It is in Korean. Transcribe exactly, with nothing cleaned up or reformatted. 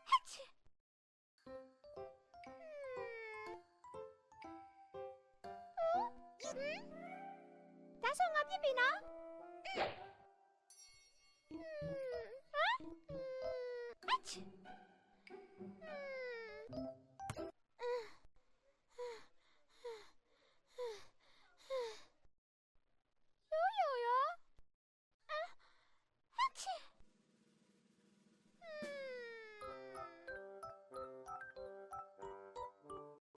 하치. 음. 응? 다소 ngâm với nó. 음. 음. 어? 음. 하치.